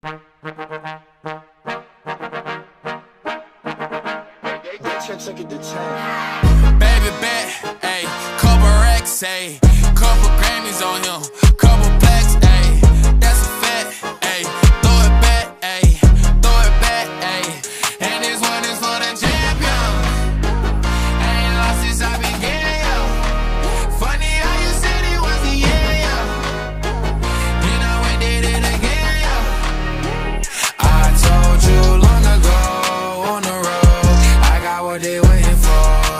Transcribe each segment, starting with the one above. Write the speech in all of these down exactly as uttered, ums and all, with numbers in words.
Baby bet, ayy, couple racks, ayy, couple Grammys on him, couple plaques, ayy, that's a fact, ayy, throw it back, ayy, throw it back, ayy, and this one is for the champion. I ain't lost since I began, yo. Funny how you said it was the year, yo. Then I went did it again, yo. I told you long ago on the road, I got what they waiting for.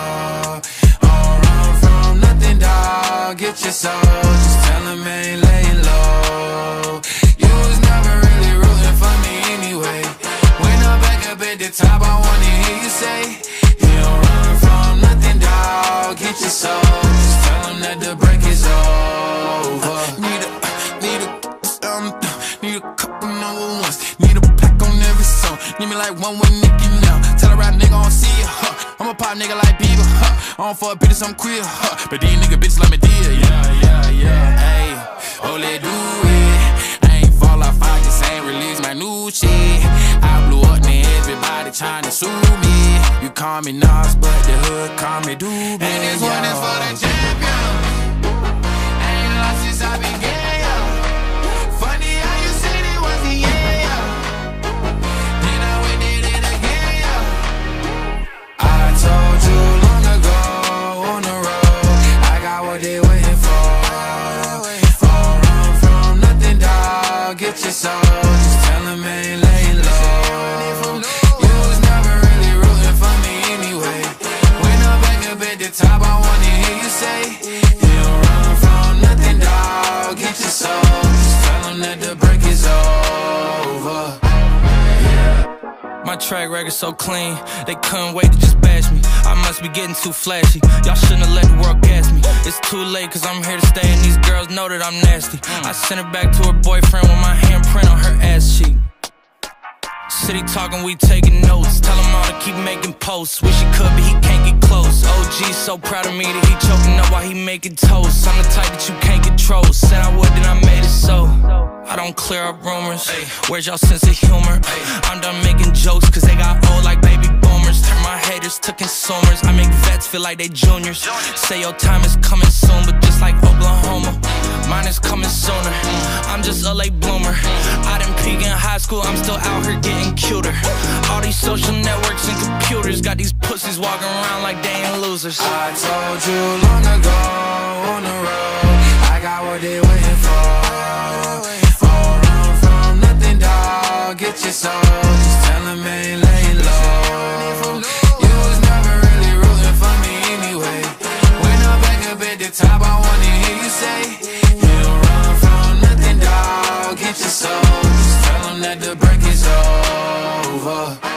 Get your soul, just tell him I ain't laying low. You was never really rooting for me anyway. When I'm back up at the top, I wanna hear you say, you don't run from nothing, dawg. Get your soul, just tell him that the break is over. Need a, need a, um, need a couple number ones. Need a pack on every song. Need me like one with Nicki now. Tell a rap nigga I don't see it, huh. I'm a pop nigga like Bieber, huh. I don't fuck bitches, I'm queer, huh. But these nigga bitches like me dear, yeah, yeah, yeah. Ayy, oh, let's do it. I ain't fall off, I just ain't release my new shit. I blew up, now everybody tryna sue me. You call me Nas, but the hood call me Doobie. And this one is for the champion. I ain't lost since I began, yo. Funny how you said it was the year, yo. Then I went did it again, yo. I told you long ago on the road, I got what they waiting for. Don't run from nothing, dawg. Get your soul, just tell him I ain't laying low. You was never really rooting for me anyway. When I'm back up at the top, I wanna hear you say, you don't run from nothing, dawg. Get your soul, just tell him that the break is over. My track record so clean, they couldn't wait to just bash me. I must be getting too flashy, y'all shouldn't have let the world gas me. It's too late cause I'm here to stay and these girls know that I'm nasty. I sent her back to her boyfriend with my handprint on her ass cheek. City talking, we taking notes. Tell him all to keep making posts. Wish he could, but he can't get close. O G so proud of me that he choking up while he making toast. I'm the type that you can't control. Said I would, then I made it so. I don't clear up rumors. Where's y'all sense of humor? I'm done making jokes cause they got old like baby boomers. Turn my haters to consumers. I make vets feel like they juniors. Say your time is coming soon, but just like Oklahoma, mine is coming sooner. I'm just a late bloomer. I didn't peak in high school, I'm still out here getting cuter. All these social networks and computers got these pussies walking around like they ain't losers. I told you long ago on the road, I got what they waiting for. Don't run from nothing, dawg. Get your soul, just tell him I ain't laying low. You was never really rooting for me anyway. When I'm back up at the top, I wanna hear you say, you don't run from nothing, dawg. Get your soul, just tell him that the break is over.